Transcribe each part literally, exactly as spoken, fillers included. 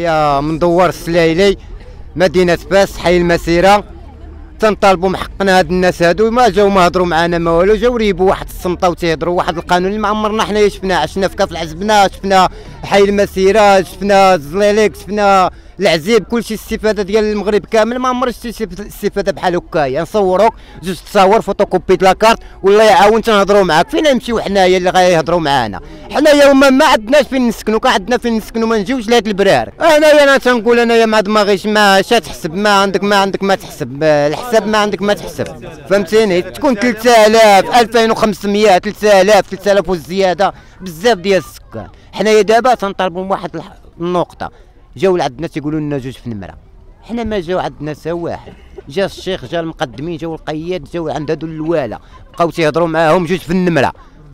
حنايا من دوار السلايلي مدينه فاس حي المسيره، تنطالبوا من حقنا. هاد الناس هادو ما جاو ما هضروا معنا ما والو، جاو ريبوا واحد الصمته وتيهضروا واحد القانون اللي ما عمرنا حنايا شفنا. عشنا في كاف العزبنه، شفنا حي المسيره، شفنا الزليليك، شفنا العزيب، كلشي الاستفاده ديال المغرب كامل. ما عمر شفتي الاستفاده بحال هكايا. نصوروك جوج تصاور فوتوكوبي د لاكارت والله يعاون تنهضروا معاك. فين نمشيو حنايا اللي غيهضروا معانا؟ حنايا هما ما عندناش فين نسكنوا، كان عندنا فين نسكنوا ما نجيوش لهاد البرار. انايا انا تنقول انايا مع دماغيش ما شا تحسب، ما عندك ما عندك ما تحسب الحساب، ما عندك ما تحسب، فهمتيني؟ تكون ثلاثة آلاف ألفين وخمسمية ثلاثة آلاف ثلاثة آلاف والزياده بزاف ديال السكان. حنايا دابا تنطالبوا من واحد النقطه، جاو لعندنا تيقولوا لنا جوج في النمره، حنا ما جاو عندنا حتى واحد. جا الشيخ، جا المقدمين، جاو القياد، جاو عند هادو الوالا، بقاو تيهضروا معاهم جوج في النمره،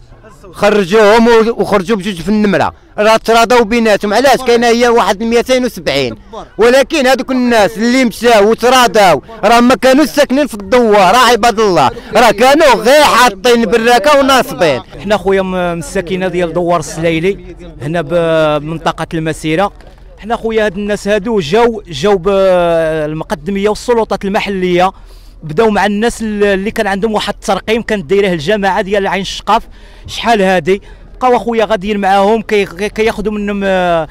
خرجوهم وخرجوا بجوج في النمره. راه تراضوا بيناتهم. علاش؟ كاينه هي واحد مئتين وسبعين، ولكن هذوك الناس اللي مشاو وتراضاو راه ما كانوش ساكنين في الدوار، راه عباد الله، راه كانوا غير حاطين براكه وناصبين. حنا خويا من الساكنه ديال دوار السلايلي هنا بمنطقه المسيره. حنا خويا هاد الناس هادو جاو جاو بالمقدميه والسلطات المحليه، بداو مع الناس اللي كان عندهم واحد الترقيم كانت دايره الجماعه ديال عين الشقاف شحال هادي. بقاو اخويا غاديين معاهم كياخذوا كي منهم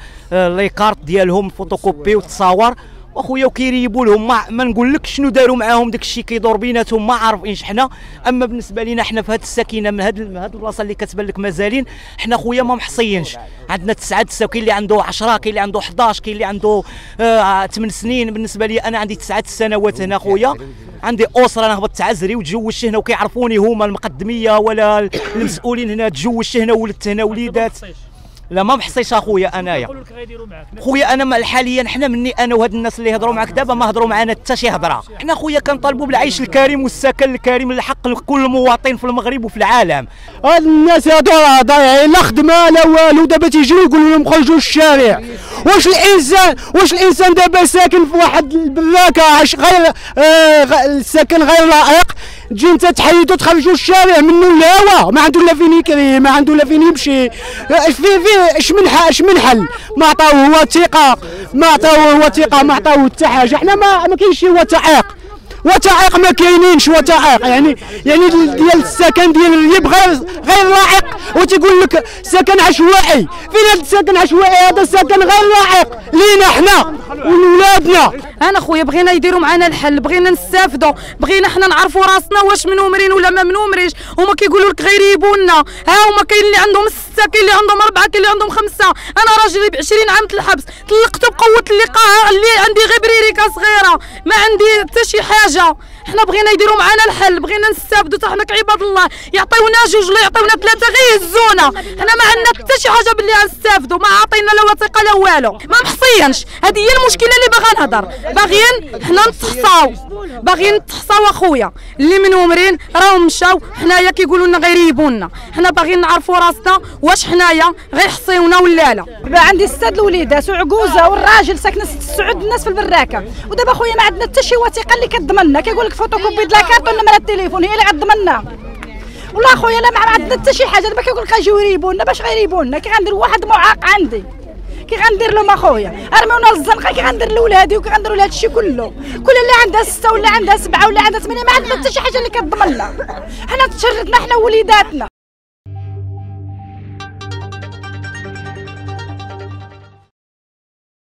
لي كارت ديالهم فوتوكوبي وتصاور واخويا وكيريبوا لهم. ما, ما نقولكش شنو داروا معاهم، داك الشيء كيدور بيناتهم ما عارفينش حنا. اما بالنسبه لينا حنا في هذه الساكنه من هذه من هذه البلاصه اللي كتبان لك مازالين حنا خويا ما محصيينش. عندنا تسعه تسعه، كاين اللي عنده عشرة، كاين اللي عنده حداش، كاين اللي عنده آه ثمان سنين. بالنسبه لي انا عندي تسعه سنوات هنا خويا، عندي اسره انا هبطت تعزري وتزوجت هنا وكيعرفوني هما المقدميه ولا المسؤولين هنا، تزوجت هنا ولدت هنا وليدات. لا ما محصيش اخويا انايا. خويا انا حاليا حنا مني انا وهاد الناس اللي هضروا معاك دابا ما هضروا معنا حتى شي هضره. حنا خويا كنطالبوا بالعيش الكريم والسكن الكريم اللي حق لكل مواطن في المغرب وفي العالم. هاد الناس هادو راه ضايعين، لا خدمه لا والو. دابا تيجيو يقولوا لهم خرجوا للشارع. واش الانسان واش الانسان دابا ساكن في واحد البراكه عاش غير آه السكن غير لائق، تجي انت تحيدو تخرجوا للشارع منه الهوا، ما عنده لا فين يكري، ما عنده لا فين يمشي. في في اش من اش من حل؟ ما عطاوه هو ثقه، ما عطاوه هو ثقه، ما عطاوه حتى حاجه. حنا ما ما كاينش وثائق، وثائق ما كاينينش وثائق. يعني يعني ديال السكن ديال الريب غير غير لائق، وتيقول لك سكن عشوائي. فين هذا السكن عشوائي؟ هذا سكن غير لائق لينا حنا ولولادنا. انا خويا بغينا يديروا معنا الحل، بغينا نستافدوا، بغينا حنا نعرفوا راسنا واش منومرين ولا ما منومرينش. هما كيقولوا لك غير يبونا، ها هما كاين اللي عندهم سته، كاين اللي عندهم اربعه، كاين اللي عندهم خمسه. انا راجلي ب عشرين عام في الحبس، طلقت بقوه اللقاء اللي عندي غير بريريكا صغيره، ما عندي حتى شي حاجه. حنا بغينا يديروا معنا الحل، بغينا نستافدوا حتى حنا كعباد الله، يعطيونا جوج ولا يعطيونا ثلاثه غير يهزونا. حنا ما عندنا حتى شي حاجه باللي غنستافدوا، ما عاطينا لا وثيقه لا والو، ما محصيينش. هذه هي المشكله اللي باغا نهضر، باغيين حنا نتحصاو، باغيين نتحصاو اخويا. اللي منومرين راهم مشاو، حنايا كيقولوا لنا غير يبونا. حنا باغيين نعرفوا راسنا واش حنايا غير يحصيونا ولا لا. دابا عندي ستة الوليدات وعجوزه والراجل ساكنه ست سعود الناس في البراكه، ودابا خويا ما عندنا حتى شي وثيقه اللي كتضمننا. كيقول لك فوتوكوبي د لاكارت ونمره التليفون هي اللي غتضمننا. والله خويا لا ما عندنا حتى شي حاجه. دابا كيقول لك غيجيو يريبونا، باش غيريبونا؟ كي غندير واحد معاق عندي، كي غندير لهم اخويا؟ ارميونا للزنقه، كي غندير لولادي وكي غنديروا لهذا الشيء كله؟ كل اللي عندها سته ولا عندها سبعه ولا عندها ثمانيه ما عندنا حتى شي حاجه اللي كتضمننا. حنا تشردنا حنا ووليداتنا.